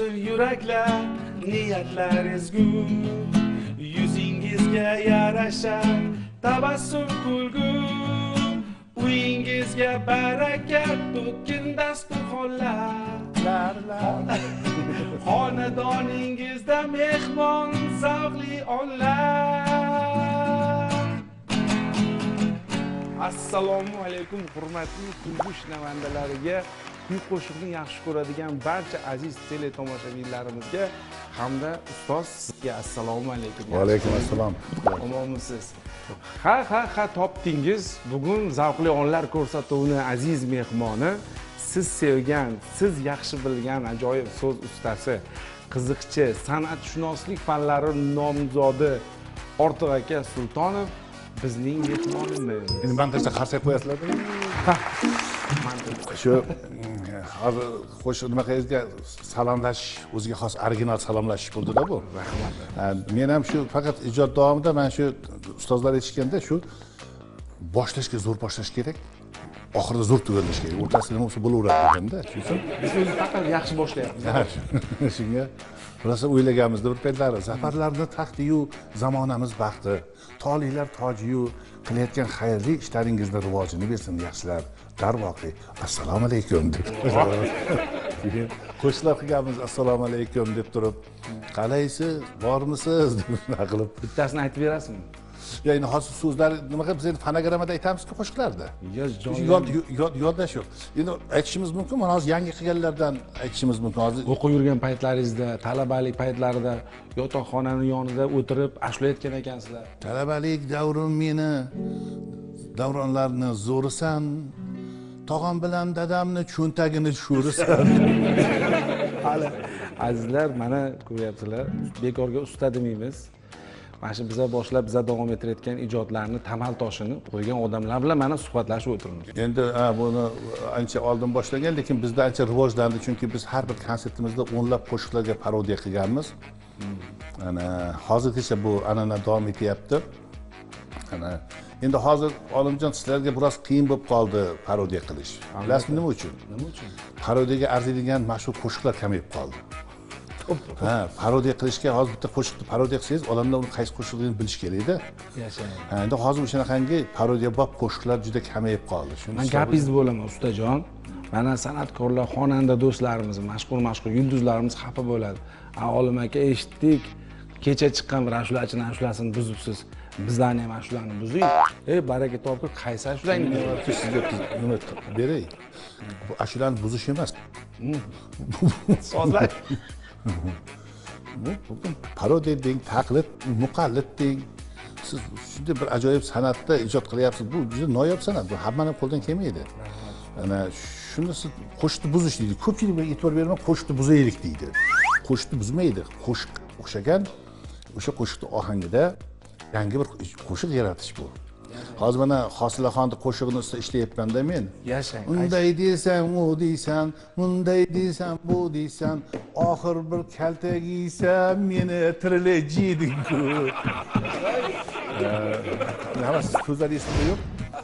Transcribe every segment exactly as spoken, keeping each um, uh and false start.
bo'lsin yuraklar, niyatlar ezgu. Yuzingizga yarasha tabassum kulgu. Uyingizga barakat, to'kin dasturxonlar. Xonadoningizda mehmon, zavqli onlar. Assalomu alaykum hurmatli kulgu shinavandalariga, kuy qo'shiqni yaxshi ko'radigan barcha aziz tele tomoshabinlarimizga hamda ustoz sizga assalomu alaykum. Va alaykum assalom. Omonmisiz? Ha ha ha topdingiz. Bugun zavqli onlar ko'rsatuvini aziz mehmoni, siz sevgan, siz yaxshi bilgan ajoyib so'z ustasi, qiziqchi, san'atshunoslik fanlari nomzodi Ortiq aka Sultonov bizning mehmonimiz. Endi montajda qarsak qo'yasizlar-ku. Shu hozir xo'sh nima qilingizga salomlashish, o'ziga xos original salomlashish bo'ldi-da bu. Rahmat. Men ham shu faqat ijod davomida men shu ustozlar aytishganda shu boshlashga zo'r boshlash kerak. Oxirida zo'r tugallash kerak. O'rtasida nima bo'lsa bo'laveradi deganda, tushunsin? Biz o'zi faqat yaxshi boshlayapmiz. Shunga rosa o'ylaganmizda bir paytlari zafarlarni taxti-yu zamonamiz baxti, toliylar toji-yu qilayotgan xayrli ishlaringizni rivojini bersin yaxshilar. Darvoqe assalomu alaykum deb. Keyin qo'shlar qilganmiz assalomu alaykum deb turib, qalaysiz, bormisiz deb qilib Bittasini aytib berasizmi? Ya'ni hozir so'zlar nima qilib biz endi fonogrammada aytamiz-ku qo'shiqlarda. Yod yod yodlash yo'q. Endi aytishimiz mumkin, mana hozir yangi qilganlardan aytishimiz mumkin. Hozir o'qib yurgan paytlaringizda, talabalik paytlarida yotoqxonaning yonida o'tirib ashlayotgan ekansizlar. Talabalik davrim meni davronlarni zo'risan, tog'am bilan dadamni cho'ntagini sho'risan. Hali azizlar, mana ko'ryapsizlar, bekorga usta demaymiz. Mana shu biza boshlab, biza davom ettirayotgan ijodlarni tamal toshini qo'ygan odamlar bilan mana suhbatlashib o'tiramiz. Endi ha buni ancha oldin boshlagan, lekin bizda ancha rivojlandi, chunki biz har bir konsertimizda o'nlab qo'shiqlarga parodiya qilganmiz. Ana hozirgacha bu an'ana davom etyapti. Ana endi hozir Olimjon sizlarga biroz qiyin bo'lib qoldi parodiya qilish. Bilasizmi nima uchun? Nima uchun? Parodiyaga arziydigan mashhur qo'shiqlar kamayib qoldi. Ha, parodiya qilishga hozir bitta qo'shiqni parodiya qilsangiz, odamlar uni qaysi qo'shiqligini bilish kerak-da. Yashang. Ha, endi hozir o'shanaqangi parodiya bob qo'shiqlar juda kamayib qoldi. Shuni Men gapingizni bo'laman ustajon. Mana san'atkorlar, xonanda do'stlarimiz, mashhur-mashhur yulduzlarimiz xafa bo'ladi. A Olim aka eshitdik, kecha chiqqan bir ashulachini ashulasini buzibsiz. Bizlarni ham ashulani buzing. Ey, baraka topib, qaysi ashulangni sizga nima beray? Bu ashulani buzish emas. Sozlash. Parodiya deng, taqlid, muqallid deng. Siz shunday bir ajoyib san'atda ijod qilyapsiz. Bu juda noyob san'at. Bu hammaning qo'ldan kelmaydi. Ana shuni siz qo'shiqni buzish deydi. Ko'pchilik bunga e'tibor bermay qo'shiqni buzaylik deydi. Qo'shiqni buzmaydi. Qo'shiq o'xshagan o'sha qo'shiqning ohangida yangi bir qo'shiq yaratish bu. Hozir mana Hosilaxonning qo'shig'ini ustida ishlayapman-da men. Yashang. Unday deysan, u deysan, bunday deysan, bu deysan, oxir bir kaltak yeysan, meni tirilajiyding-ku. Nima so'zlar esimda yo'q.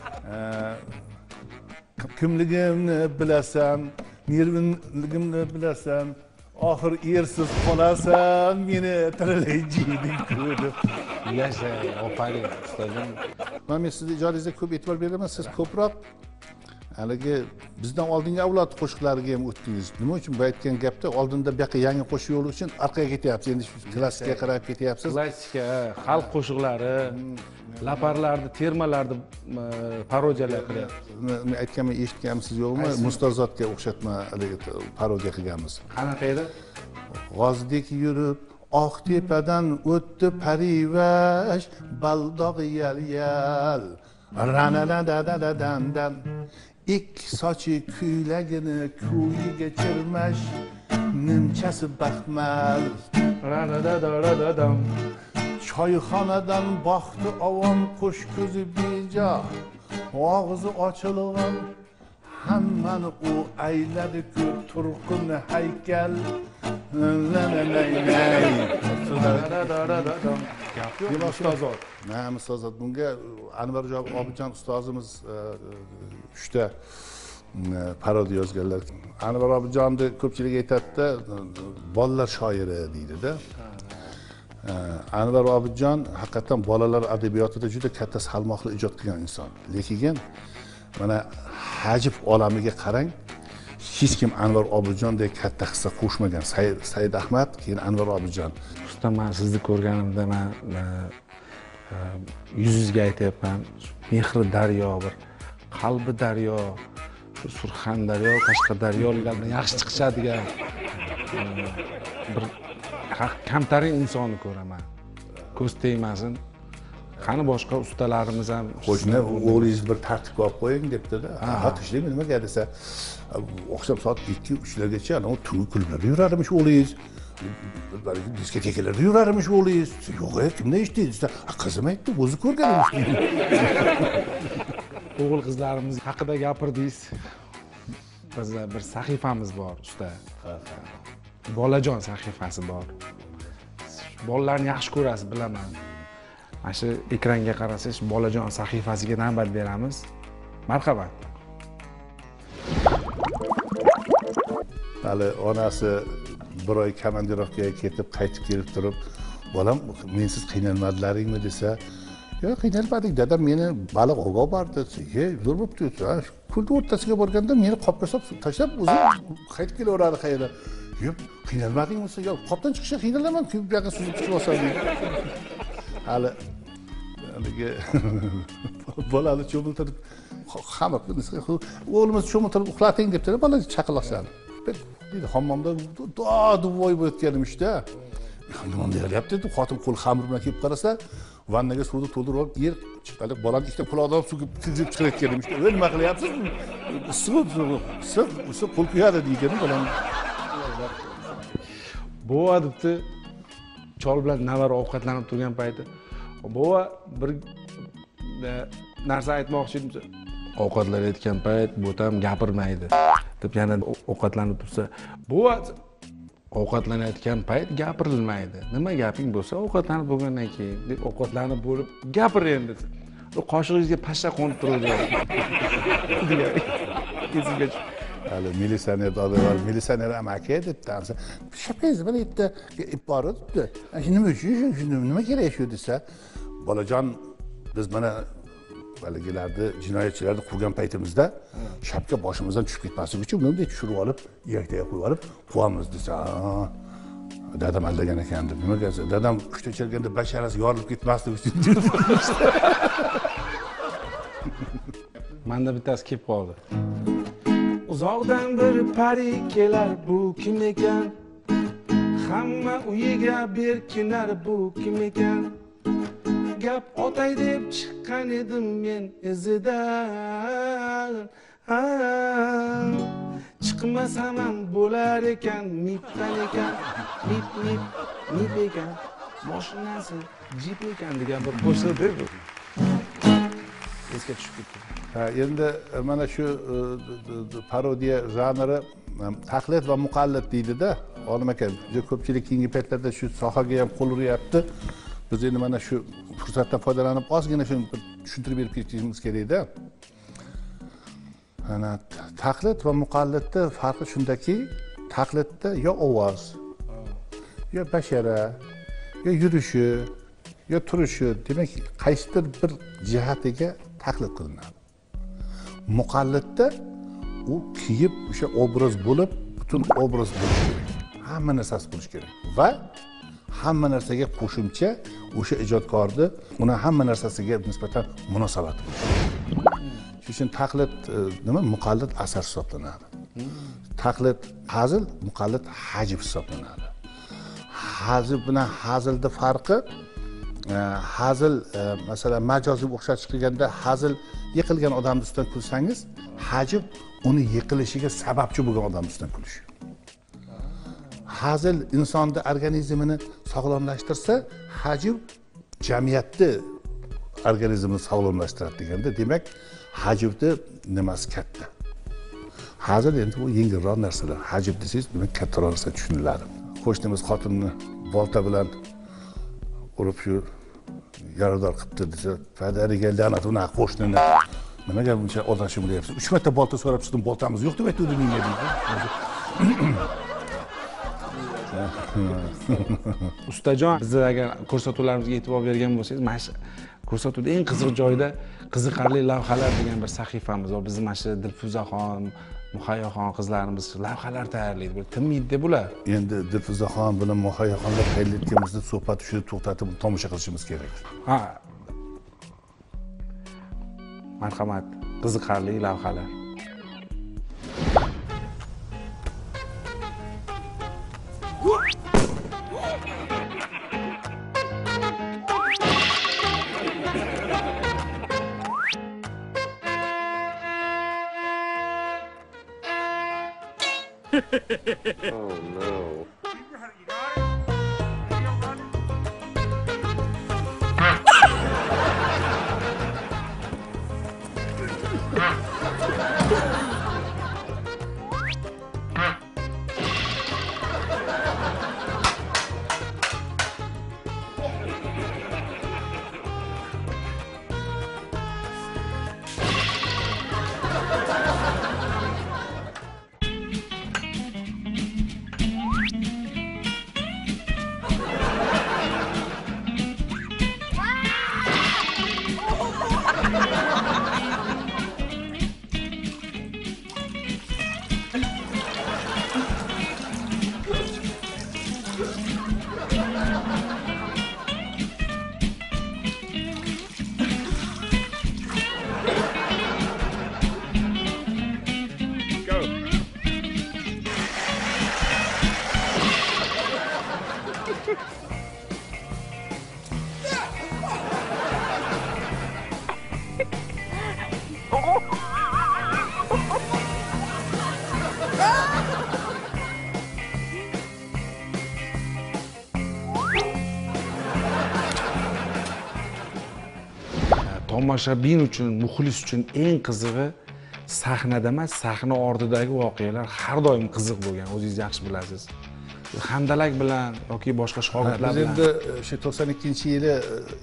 Kimligimni bilasan, nervinligimni bilasan, oxir ersiz qolasan, meni tirilajiyding-ku. Yashang, ofarin ustajon. Men sizning ijodingizga ko'p e'tibor beraman, siz ko'proq haligi bizdan oldingi avlod qo'shiqlariga ham o'tdingiz. Nima uchun bu aytgan gapda oldinda bu yoqqa yangi qo'shiq yo'li uchun orqaga ketyapsiz. Endi klassikga qarab ketyapsiz. Klassika, xalq qo'shiqlari, laparlarni, termalarni parodiyalar qilyapsiz. Men aytganman, eshitganmisiz yo'qmi? Mustazotga o'xshatma haligi parodiya qilganmiz. Qanaqa edi? G'ozdek yurib oq tepadan o'tdi parivash, baldog'i yal-yal. Ranadadadadan ikki sochi kuylagini kuyiga chirmash, nimchasi baxmal. Ranadadadadam. Choyxonadan boqdi ovom qo'sh ko'zi bejo, og'zi ochilgan hammani u ayladi-ku turqun haykal. Nima ustozot? Nima ustozot? Bunga Anvarjon Obidjon ustozimiz uchta parodiya yozganlar. Anvar Obidjonni ko'pchilik aytadi-da, bolalar shoiri deydi-da. Anvar Obidjon haqiqatan bolalar adabiyotida juda katta salmoqli ijod qilgan inson. Lekin mana hajib olamiga qarang, hech kim Anvar Obidjondek katta hissa qo'shmagan. Said Ahmad, keyin Anvar Obidjon. Usta, men sizni ko'rganimda men yuz yuzga aytyapman, mehri daryo, bir qalbi daryo, Surxondaryo, Qashqadaryolardan yaxshi chiqishadigan bir kamtarin insonni ko'raman. Ko'z tegmasin. Qani boshqa ustalarimiz ham qo'shni o'g'lingiz bir tartibga olib qo'ying debdi-da. Ha, tishlaymi nimaga desa, oqshom soat ikki uchlargacha ana tungi klublarda yurarmish o'g'lingiz. Diskotekalarda yurarmish o'g'lingiz. Yo'q, kimda eshitdingiz desa, qizim aytdi, o'zi ko'rganmish. O'g'il qizlarimiz haqida gapirdingiz. Bizda bir sahifamiz bor, usta. Bolajon sahifasi bor. Bolalarni yaxshi ko'rasiz, bilaman. Mana shu ekranga qarasangiz, Bolajon sahifasiga navbat beramiz. Marhamat. Hali onasi bir oy komandirovkaga ketib, qaytib kelib turib, bolam, mensiz qiynalmadilaringmi desa, "Yo'q, qiynalmadik, dadam meni baliq ovga bordi." "Ye, zo'r bo'pti." Ko'lni o'rtasiga borganda meni qopga solib tashlab, o'zi qaytib kelaveradi qayerda. "Yo'q, qiynalmadingmi?" desa, "Yo'q, qopdan chiqishga qiynalaman, bu yoqqa suzib chiqib olsam." Hali haligi bolani cho'miltirib, hamma o'g'limiz cho'miltirib uxlating debdi, bola chaqaloqsan. Deydi, hammomda do-duvoy bo'layotganimishda. Nima deyapti deb xotin qo'l xamir bilan kelib qarasa, vannaga suvni to'ldirib olib, yer chiqadi, bolani ikkita quloqdan suv kirib chiqayotganimishda. "Ey, nima qilyapsiz? Issiq, issiq, issiq qo'l kuyadi" degan bolam. Bova debdi, chol bilan navar ovqatlanib turgan payti. Bova bir narsa aytmoqchi edi. Ovqatlanayotgan payt bo'tam gapirmaydi deb yana ovqatlanib tursa, "Bova, ovqatlanayotgan payt gapirilmaydi. Nima gaping bo'lsa, ovqatlanib bo'lgandan keyin" deb ovqatlanib bo'lib, "Gapir endi." Qoshig'ingizga pashsha qo'nib turadi. degan. Esimga tushdi. Hali militsioner dodaylar, militsioner amaki debdi. "Shapingiz bir yerda ip bor debdi. Nima uchun, nima kerak shu desa, "Bolajon, biz mana haligilarni jinoyatchilarni quvgan paytimizda shapka boshimizdan tushib ketmasligi uchun bunday tushirib olib, iyaktaga qo'yib olib quvamiz" desa, "Dadam aldagan ekan" deb. Nimaga desa, "Dadam kuchta chelganda basharasi yorilib ketmasligi uchun" dedi. Menda bittasi kelib qoldi. Uzoqdan bir pari kelar, bu kim ekan? Hamma uyiga berkinar, bu kim ekan? Gap otay deb chiqqan edim men izidan. Chiqmasam ham bo'lar ekan, mipdan ekan, mip mip mip ekan, mashinasi jip ekan degan bir qo'shiq deb. Esga tushib ketdi. Ha, endi mana shu parodiya janri taqlid va muqallid deydi-da. Olim aka, juda ko'pchilik keyingi paytlarda shu sohaga ham qo'l uryapti. Biz endi mana shu fursatdan foydalanib ozgina shuni tushuntirib berib ketishimiz kerak-da. Ana taqlid va muqallidning farqi shundaki, taqlidda yo ovoz, yo bashara, yo yurishi, yo turishi, demak, qaysidir bir jihatiga taqlid qilinadi. Muqallidda u kiyib o'sha obraz bo'lib, butun obraz bo'lishi kerak. Hamma narsasi bo'lishi kerak va hamma narsaga qo'shimcha o'sha ijodkorni uni hamma narsasiga nisbatan munosabati bo'lishi kerak. Shuning uchun taqlid nima? Muqallid asar hisoblanadi. Taqlid hazil, muqallid hajib hisoblanadi. Hazil bilan hazilning farqi, hazil masalan majoziy o'xshatish qilganda hazil yiqilgan odamning ustidan kulsangiz, hajib uni yiqilishiga sababchi bo'lgan odamning ustidan kulish. Hazil insonning organizmini sog'lomlashtirsa, hajib jamiyatni organizmini sog'lomlashtiradi deganda, demak, hajibni nimasi katta. Hazil endi bu yengilroq narsalar. Hajib desangiz, demak kattaroq narsa tushuniladi. Qo'shnimiz xotinni bolta bilan urib shu yarador qilibdi desa, "Padariga la'nat, unaqa qo'shnini nimaga buncha odamshim bo'lyapsiz? uch marta bolta so'rab chiqdim, boltamiz yo'q deb aytdi menga deydi. Ustajon, bizni agar ko'rsatuvlarimizga e'tibor bergan bo'lsangiz, mana shu ko'rsatuvda eng qiziq joyda qiziqarli lavhalar degan bir sahifamiz bor. Bizni mana shu Dilfuzaxon, Muhayyoxon qizlarimiz lavhalar tayyorlaydi. Bir tinmaydi bular. Endi Dilfuzaxon bilan Muhayyoxonlar tayyorlayotganimizda suhbat shuni to'xtatib tomosha qilishimiz kerak. Ha. Marhamat, qiziqarli lavhalar. Oh no. Tomoshabin uchun, muxlis uchun eng qizig'i sahnada emas, sahna ortidagi voqealar har doim qiziq bo'lgan, o'zingiz yaxshi bilasiz. Handalak bilan yoki boshqa shogirdlar Biz bilan. endi o'sha to'qson ikkinchi yili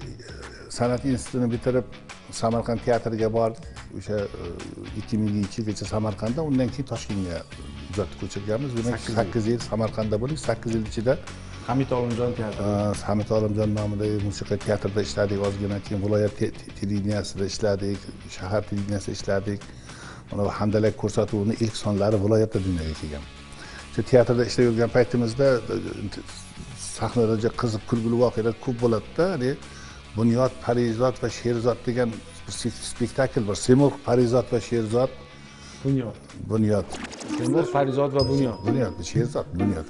san'at institutini bitirib Samarqand teatriga bordik. O'sha ikki minginchi yilgacha Samarqandda, undan keyin Toshkentga ijodni ko'chirganmiz. Demak, sakkiz yil Samarqandda bo'ldik. sakkiz yil ichida Hamid Olimjon teatri. Hamid Olimjon nomidagi musiqa teatrida ishladik, ozgina keyin viloyat televideniyasida ishladik, shahar televideniyasida ishladik. Mana bu handalak ko'rsatuvini ilk sonlari viloyatda dunyoga kelgan. Shu teatrda ishlayotgan paytimizda sahnalarda qiziq kulgili voqealar ko'p bo'ladi-da. Ya'ni Bunyod, Parizod va Sherzod degan spektakl bor. Semur, Parizod va Sherzod. Bunyod. Bunyod. Semur, Parizod va Bunyod. Bunyod, Sherzod, Bunyod.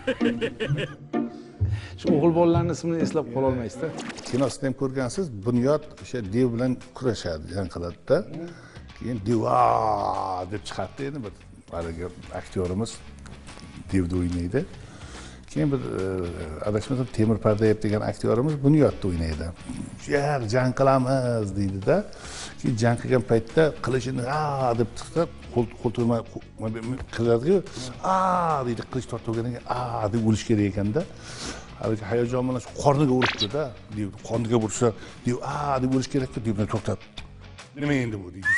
Shu o'g'il bolalarning ismini eslab qola olmaysizda. Kinosida ham ko'rgansiz, Bunyod o'sha dev bilan kurashadi, jang qiladi-da. Keyin "Diva" deb chiqadi endi bir haligi aktyorimiz devda o'ynaydi. Keyin bir adashmasam Temur Pardayev degan aktyorimiz Bunyodda o'ynaydi. "Yer jang qilamiz" deydi-da. Keyin jang qilgan paytda qilichini "a" deb tiqtab, qo'ltig'ima qiladi-ku, "a" deydi, qilich tortgandan keyin "a" deb o'lish kerak ekanda. Haligi hayajon bilan qorniga uribdi-da, deydi. Qorniga ursa, deydi, "a" deb o'lish kerak-ku, deb to'xtab. Nima endi bu deydi.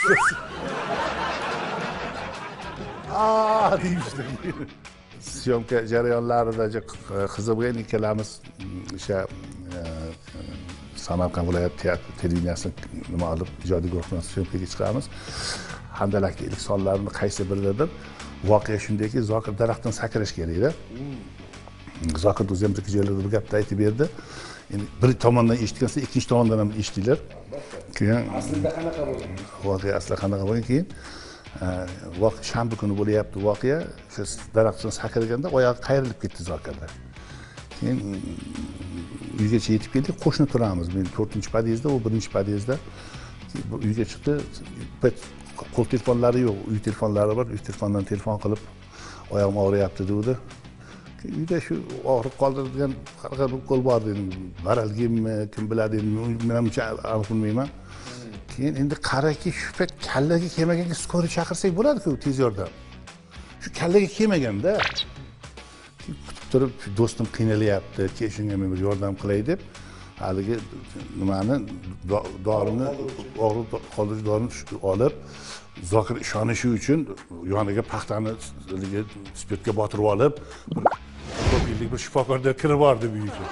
"A" deydi. Syomka jarayonlarida qiziq bo'lgan, ikkalamiz o'sha Samarqand viloyat teatr televideniyasi nima olib ijodiy guruhdan syomkaga chiqamiz. Handalakning ilk sonlarini qaysi biridir? Voqea shundayki, Zokir daraxtdan sakrash kerak-da. Zokir o'zi ham bir joylarda bir gapni aytib berdi. Endi bir tomondan eshitgansa, ikkinchi tomondan ham eshitdilar. Keyin Aslida qanaqa bo'lgan? Voqea aslida qanaqa bo'lgan? Keyin voqea shanba kuni bo'lyapti voqea. O'sha daraxtdan sakraganda oyog'i qayrilib ketdi Zokirda. Keyin uygacha yetib keldik, qo'shni turamiz. Men to'rtinchi podyezdda, u birinchi podyezdda. Uyga chiqdi, qo'l telefonlari yo'q, uy telefonlari bor. Uy telefondan telefon qilib, oyog'im og'riyapti dedi. Uyda shu og'riq qoldiradigan qanaqa bir qo'l bor dedim. Baralgimmi, kim biladi, men ham aniq bilmayman. Keyin endi qaraki, shu payt kallaga kelmaganga skori chaqirsak bo'ladi-ku tez yordam. Shu kallaga kelmaganda kutib turib, do'stim qiynalyapti, ke shunga men bir yordam qilay deb haligi nimani dorini og'riq qoldiruvchi dorini olib Zokir ishonishi uchun yoniga paxtani spirtga botirib olib ko'p yillik bir shifokorga kirib bordi bu uyga.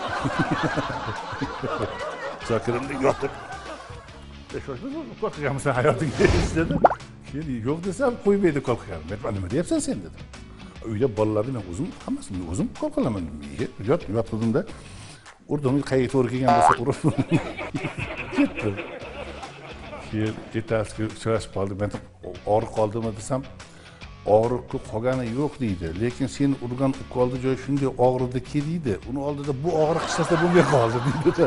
Zokirimni yotib qo'rqganmisan hayotingda dedi. Keyin yo'q desam qo'ymaydi qo'rqgan. Men nima deyapsan sen dedim. Uyda bolalar bilan o'zim hammasini o'zim qo'rqaman. Yot yotqizdim-da. Urdim, qayga to'g'ri kelgan bo'lsa urib ketdi. Keyin ertasiga uchrashib qoldik. Men og'riq qoldimi desam, og'riqni qolgani yo'q deydi. Lekin sen urgan ukolni joyi shunday og'ridiki deydi. Uni oldida bu og'riq ishlasa bo'lmay qoldi deydi.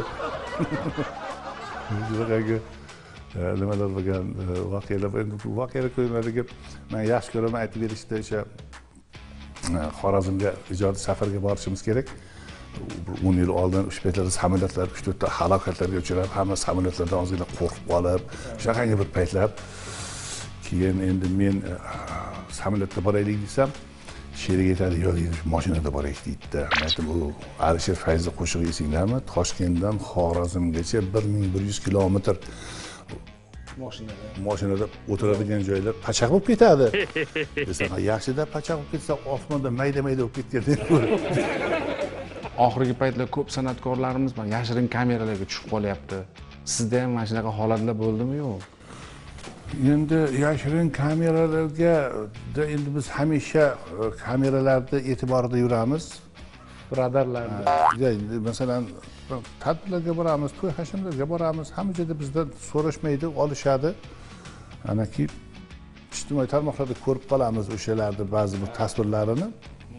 Bunaqa nimalar bo'lgan voqealar, endi bu voqealar ko'rmadiga men yaxshi ko'raman aytib berishda o'sha Xorazmga ijodiy safarga borishimiz kerak. o'n yil oldin o'sha paytlarda samolyotlar uch to'rt ta halokatlarga uchrab, hamma samolyotlardan ozgina qo'rqib qolib, shunaqangi bir paytlar. Keyin endi men samolyotda boraylik desam, sherik aytadi, "Yo'q, mashinada boraylik" deydi. Men aytdim, "U Alisher Fayzli qo'shig'i esinglarmi? Toshkentdan Xorazmgacha bir ming bir yuz kilometr mashinada mashinada o'tiradigan joylar pachaq bo'lib ketadi." Desam, "Yaxshida pachaq bo'lib ketsa, osmonda mayda-mayda bo'lib ketganda ko'rib." Oxirgi paytlar ko'p san'atkorlarimiz mana yashirin kameralarga tushib qolyapti. Sizda ham mana shunaqa holatlar bo'ldimi yo'q? Endi yashirin kameralarga endi biz hamisha kameralarni e'tiborida yuramiz. Birodarlarni. Masalan, tadbirlarga boramiz, to'y hashamlarga boramiz. Hamma joyda bizdan so'rashmaydi, olishadi. Anaki ijtimoiy tarmoqlarda ko'rib qolamiz o'shalarni ba'zi bir tasvirlarini.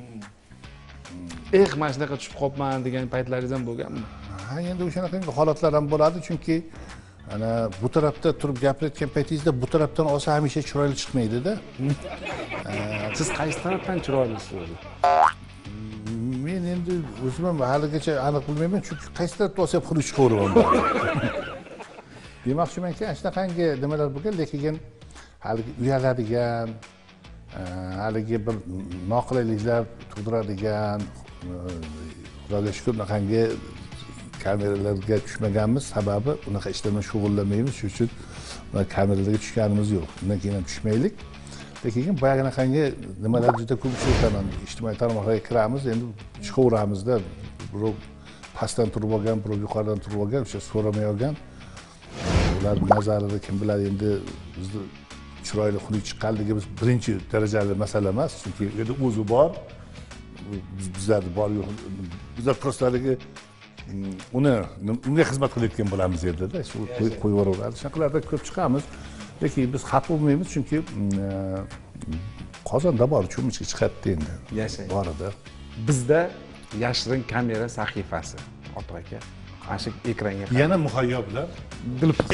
Eh, mana shunaqa tushib qolibman degan paytlaringiz ham bo'lganmi? Ha, endi o'shanaqa holatlar ham bo'ladi, chunki ana bu tarafda turib gapirayotgan paytingizda bu tarafdan olsa hamisha chiroyli chiqmaydi-da. Siz qaysi tarafdan chiroylisiz o'zi? Men endi o'zim ham haligacha aniq bilmayman, chunki qaysi tarafdan olsa ham xuddi chiqaveraman. Demoqchimanki, shunaqangi nimalar bo'lgan, lekin haligi uyaladigan, haligi bir noqulayliklar tug'diradigan, Xudoga shukr, bunaqangi kameralarga tushmaganmiz, sababi unaqa ishlardan shug'ullanmaymiz, shuning uchun kameralarga tushganimiz yo'q. Undan keyin ham tushmaylik. Lekin boyag'anaqangi nimalar juda ko'p uchrataman. Ijtimoiy tarmoqlarga kiramiz, endi chiqaveramizda. Birov pastdan turib olgan, birov yuqoridan turib olgan, o'sha so'ramay olgan. Ular nazarida kim biladi, endi bizni chiroyli xunuk chiqqanligimiz birinchi darajali masala emas, chunki endi o'zi bor. Bizlarda bor yo'q. Bizlar prostlarga uni unga xizmat qilayotgan bo'lamiz endi-da, shu qo'yib yuboraveradi. Shunaqalarda ko'p chiqamiz. Lekin biz xafa bo'lmaymiz, chunki qozonda bor, cho'michga chiqadi endi. Yashaydi. Bor edi. Bizda yashirin kamera sahifasi, Ortiq aka. Mana shu ekranga Yana muhayyo bilan dilfiz.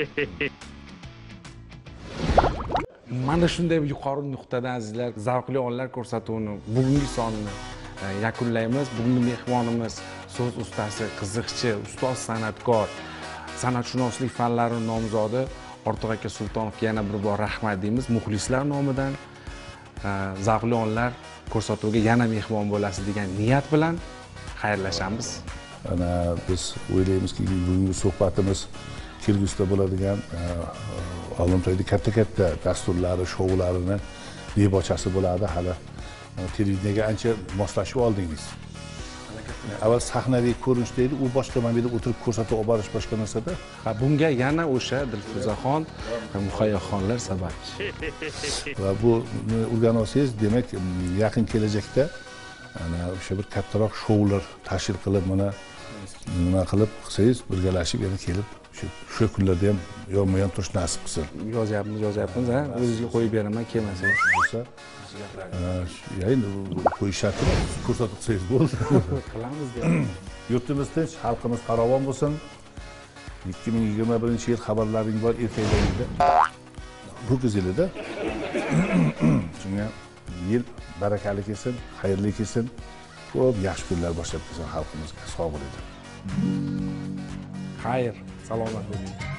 Mana shunday yuqori nuqtadan azizlar, zavqli onlar ko'rsatuvini bugungi sonini yakunlaymiz. Bugungi mehmonimiz so'z ustasi, qiziqchi, ustoz san'atkor, san'atshunoslik fanlari nomzodi Ortiq aka Sultonovga yana bir bor rahmat deymiz. Muxlislar nomidan zavqli onlar ko'rsatuviga yana mehmon bo'lasiz degan niyat bilan xayrlashamiz. Ana biz o'ylaymizki, bugungi suhbatimiz kelgusida bo'ladigan Olimtoyda katta-katta dasturlari, shoularini debochasi bo'ladi. Hali televideniyaga ancha moslashib oldingiz. Avval sahnaviy ko'rinish deydi, u boshqa mamlakatda o'tirib ko'rsatib olib borish boshqa narsada. Ha, bunga yana o'sha Dilfuzaxon va Muhayyoxonlar sababchi. Va bu o'rganib olsangiz, demak, yaqin kelajakda ana o'sha bir kattaroq shoular tashkil qilib, mana nima qilib qilsangiz, birgalashib yana kelib shu shu kunlarda ham yonma-yon turish nasib qilsin. Yozyapmiz, yozyapmiz, ha. O'zingizga qo'yib beraman, kelmasangiz. Bo'lsa, endi qo'yishatini ko'rsatib qilsangiz bo'ldi. Qilamiz deb. Yurtimiz tinch, xalqimiz farovon bo'lsin. ikki ming yigirma birinchi yil xabarlaring bor erkaklarida. Bu yilida shunga yil barakali kelsin, xayrli kelsin. Ko'p yaxshi kunlar boshlab kelsin xalqimizga. Sog' bo'ling. Xayr, salomat bo'ling.